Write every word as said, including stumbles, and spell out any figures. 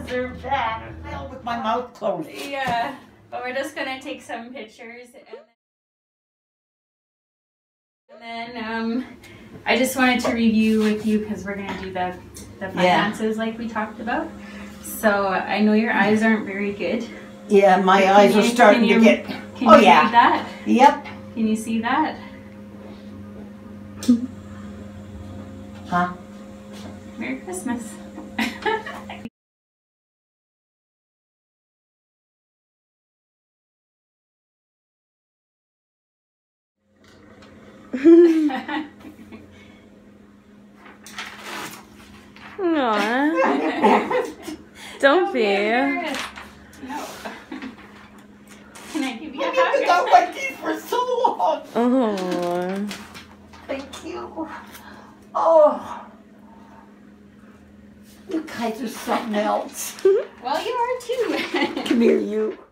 deserve that. Well, with my mouth closed. Yeah, but we're just gonna take some pictures and then, and then um, I just wanted to review with you because we're gonna do the the finances yeah. like we talked about. So I know your eyes aren't very good. Yeah, my can eyes you, are starting you, to get. Can oh you yeah. read that? Yep. Can you see that? Huh? Merry Christmas. Aww. Don't be. No. Can I give you a hug? hug? I've got my teeth for so long. Oh. Thank you. Oh. You guys are something else. Well, you are too. Come here, you.